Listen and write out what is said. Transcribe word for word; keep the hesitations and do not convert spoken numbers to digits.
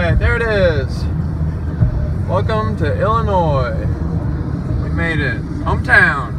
Alright, there it is. Welcome to Illinois. We made it. Hometown.